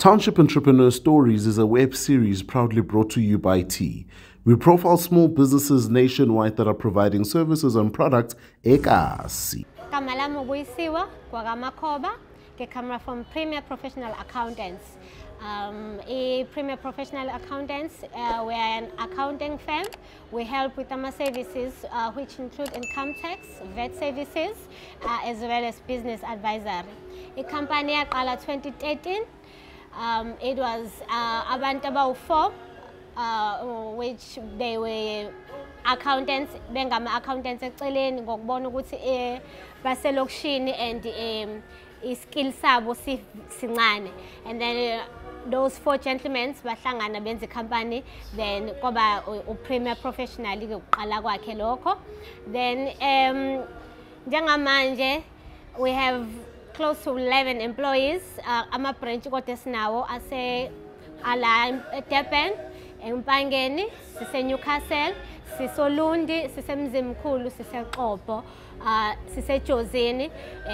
Township Entrepreneurs Stories is a web series proudly brought to you by T. We profile small businesses nationwide that are providing services and products ekasi. Kamalamo Vuyisile, Makhoba, ke camera from Premier Professional Accountants. Premier Professional Accountants, we are an accounting firm. We help with our services which include income tax, VAT services, as well as business advisory. The company at 2013. It was about 4, which they were accountants, bengama accountants eceleni ngokubona ukuthi baselokishini and iskill sabo sincane, and then those 4 gentlemen bahlangana benza company, then koba upremier professional ukuqala kwakhe lokho. Then njengamanje we have close to 11 employees. Ama branch kodwa sinawo ase ala eDurban, eMpangeni, sise Newcastle, sisoLundi, sise Mzimkhulu, sise Qobo, sise Jozini.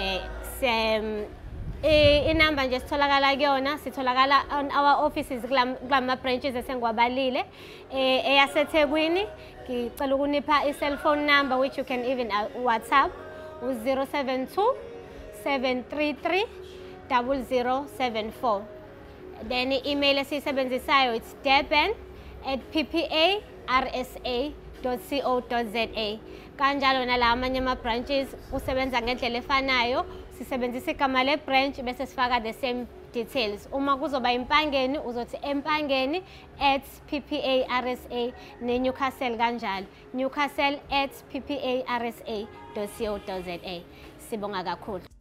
Inamba nje sitholakala kuyona, sitholakala on our offices kulama branches esengwabalile. EyaseThekwini ngicela ukunipha i-cell phone number which you can even WhatsApp, 072 733 0074. Then the email esiyisebenzisayo, it's durban@pparsa.co.za. Kanjalo nala amanye ama branches usebenza ngendlela efanayo, sisebenzisa igama le branch bese sifaka the same details. Uma kuzoba impangeni uzothi empangeni@pparsa, ne Newcastle kanjalo Newcastle@pparsa.co.za. Sibonga kakhulu.